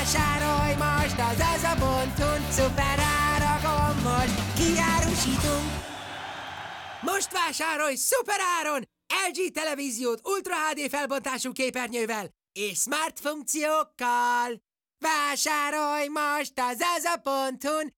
Vásárolj most az Aza.hu-n, szuper árakon most kiárusítunk. Most vásárolj szuper áron LG televíziót Ultra HD felbontású képernyővel és smart funkciókkal. Vásárolj most az Aza.hu-n,